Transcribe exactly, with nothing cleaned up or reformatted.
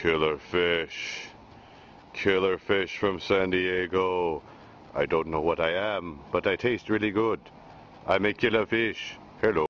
Killer fish. Killer fish from San Diego. I don't know what I am, but I taste really good. I'm a killer fish. Hello.